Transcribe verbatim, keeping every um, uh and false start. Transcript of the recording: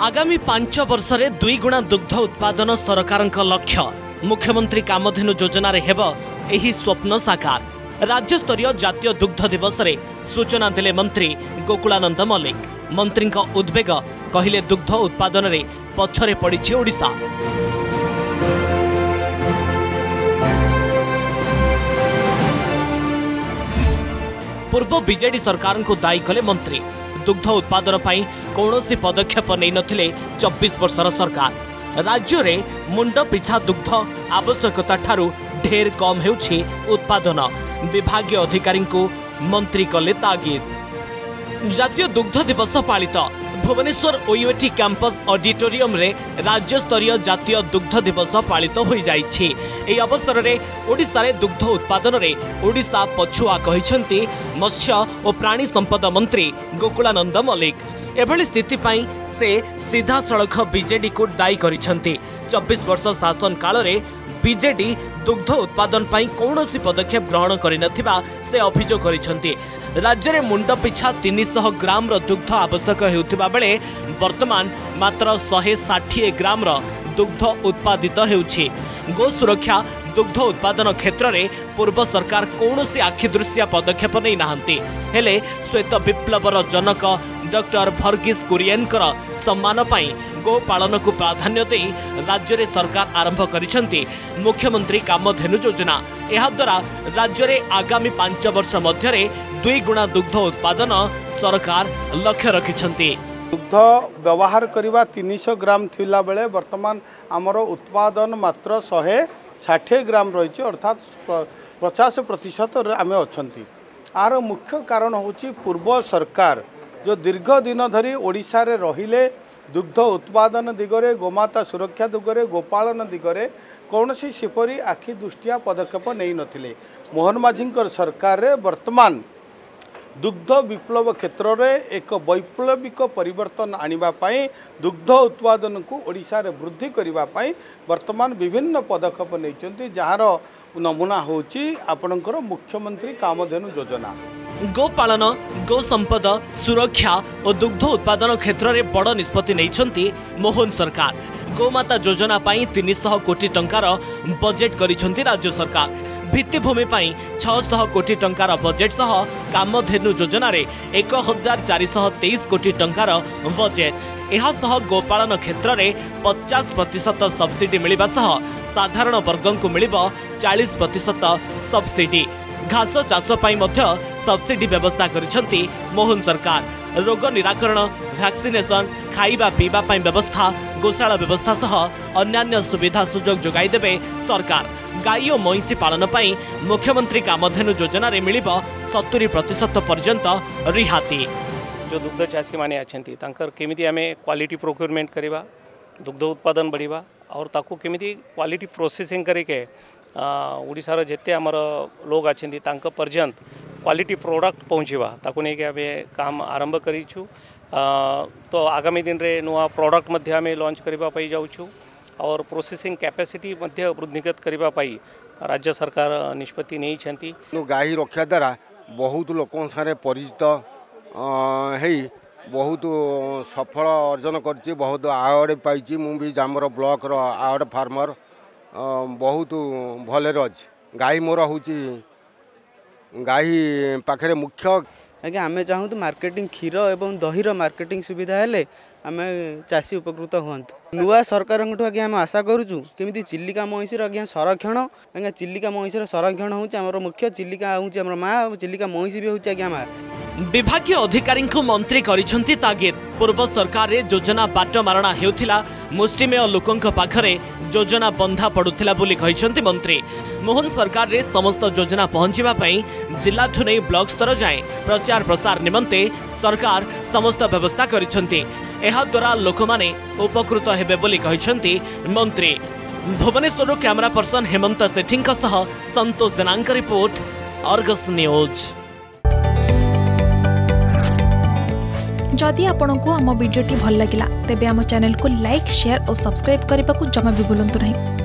आगामी पांच वर्ष रे दुई गुणा दुग्ध उत्पादन सरकार लक्ष्य। मुख्यमंत्री कामधेनु योजना रे हेब एही स्वप्न साकार। राज्यस्तरीय जातीय दुग्ध दिवस रे सूचना देले मंत्री गोकुलानंद मल्लिक। मंत्री उद्वेग कहिले दुग्ध उत्पादन रे पछरे पड़िछि ओडिशा। पूर्व बीजेडी सरकार को दायी कले मंत्री। दुग्ध उत्पादन पाई कौनसी पदक्षेप नहीं नथिले चौबीस वर्षर सरकार। राज्य रे मुंड पिछा दुग्ध आवश्यकता ठारू ढेर कम हेउछि उत्पादन। विभागीय अधिकारी को मंत्री कले तागिद। जातीय दुग्ध दिवस पालित। भुवनेश्वर ओयूएटी कैंपस ऑडिटोरियम रे राज्य स्तरीय जातीय दुग्ध दिवस पालित हो जाइछि। एही अवसर रे ओडिशा रे दुग्ध उत्पादन रे ओडिशा पछुआ कहिसंती मत्स्य और प्राणी संपद मंत्री गोकुलानंद मल्लिक। एभली स्थिति पाई से सीधा सड़क बीजेडी को दायी करिसंती। चौबीस वर्ष शासन काल रे बीजेडी दुग्ध उत्पादन पाई कौनसी पदक्षेप ग्रहण करिनथिबा से अभियोग करिसंती। राज्य में मुंड पिछा तीन सौ ग्राम दुग्ध आवश्यक हेउथिबा बेले वर्तमान मात्र शहे षाठिए ग्राम दुग्ध उत्पादित हेउछि। गो सुरक्षा दुग्ध उत्पादन क्षेत्र में पूर्व सरकार कौनसी आखिदृश्य पदक्षेप नहीं नाहंती। हेले श्वेत विप्लवर जनक डॉक्टर भर्गीस कुरियनकर सम्मान पाई गो पालन को प्राधान्य दे राज्य रे सरकार आरंभ करिसंती मुख्यमंत्री कामधेनु योजना। एहा द्वारा राज्य रे आगामी पांच वर्ष मध्य रे दुई गुणा दुग्ध उत्पादन सरकार लक्ष्य रखिछंती। दुग्ध व्यवहार करवा तीन सौ ग्राम थिला बेले वर्तमान आमर उत्पादन मात्र शहे षाठिए ग्राम रही अर्थात पचास प्रतिशत आम अच्छी। आर मुख्य कारण होची पूर्व सरकार जो दीर्घ दिन धरी ओडिशा रे रहिले दुग्ध उत्पादन दिगरे गोमाता सुरक्षा दिगरे गोपालन दिगरे कौनसी सेपरी आखि दृष्टिया पदक्षेप नहीं नथिले। मोहन माझी सरकार रे वर्तमान दुग्ध विप्लव क्षेत्र रे एक वैप्लविक परिवर्तन आनिबा पाई दुग्ध उत्पादन को ओडिशा रे वृद्धि करिबा पाई वर्तमान विभिन्न पदक्षेप नैचंती। जार नमूना होची आपणकर मुख्यमंत्री कामधेनु योजना। गोपालन गो संपद सुरक्षा और दुग्ध उत्पादन क्षेत्र में बड़ निष्पत्ति नैछंती मोहन सरकार। गोमाता योजना पाई तीन सौ कोटी टंकार बजेट करिछंती राज्य सरकार। भित्तिभूमि पाई छह सौ कोटी टंकार बजेट सह कामधेनु योजना रे एक हजार चार सौ तेईस कोटी टंकार बजेट। एहा सह गोपालन क्षेत्र में पचास प्रतिशत सब्सिडी मिलिबा सह साधारण वर्ग को मिलिबो चालीस प्रतिशत सब्सिडी। घास चाष पाई मध्य सब्सिडी व्यवस्था करिसंती मोहन सरकार। रोग निराकरण वैक्सीनेशन खाइबा पीबा पाई व्यवस्था गोशाला व्यवस्था सह अन्यान्य सुविधा सुजोग जोगाई देबे सरकार। गाई और महिषी पालन पाई मुख्यमंत्री कामधेनु योजना रे मिलिबो सत्तरी प्रतिशत पर्यंत रिहाती। जो दुग्ध चाषी माने अछंती तांकर केमिति आमे क्वालिटी प्रोक्योरमेंट करिबा दुग्ध उत्पादन बढ़िबा और ताकू केमिति क्वालिटी प्रोसेसिंग करके ओडिशार जेते आमर लोग अछंती तांका पर्यंत क्वालिटी प्रोडक्ट पहुँचवा ताकू नहीं आम काम आरंभ करूँ। तो आगामी दिन रे नुआ प्रोडक्ट मध्य आम लॉन्च करबा पाई जाउछु और प्रोसेसिंग कैपेसिटी मध्य वृद्धिगत करबा पाई राज्य सरकार निष्पत्ति नहीं छंती। गाई रक्षा द्वारा बहुत लोकों सारे परिचित है बहुत सफल अर्जन कर बहुत आवार्ड पाई। मु भी जामर ब्लॉक रो आवार्ड फार्मर बहुत भले अच्छी। गाई मोर हूँ गाई पाखे मुख्य आज्ञा आम चाहूँ तो मार्केटिंग क्षीर एवं दहीर मार्केटिंग सुविधा हेले आम चाषी उपकृत हूँ। नुआ सरकार आज्ञा आम आशा करूँ केमी चिलिका महिषीर आज्ञा संरक्षण आज्ञा चिलिका महिषीर संरक्षण हूँ आमर मुख्य। चिलिका हूँ आम माँ चिलिका महिषी भी हूँ आज्ञा माँ। विभागीय अधिकारी को मंत्री करिसंती तागिद। पूर्व सरकार रे योजना बाट मारणा हेउथिला मुष्टिमेय लोकंक पाखरे योजना बंधा पड़ुथिला बोली कहिसंती मंत्री। मोहन सरकार रे समस्त योजना पहुंचीबा पई जिला ठु नै ब्लॉक स्तर जाए प्रचार प्रसार निमंते सरकार समस्त व्यवस्था करिसंती। एहा द्वारा लोकमाने उपकृत हेबे बोली कहिसंती मंत्री। भुवनेश्वर कैमरा पर्सन हेमंत सेठींक सह संतोष जनांक रिपोर्ट अर्गस न्यूज। जदि आपंक आम भिडी भल लगा तेब आम चैनल को लाइक शेयर और सब्सक्राइब करने को जमा भी भूलु नहीं।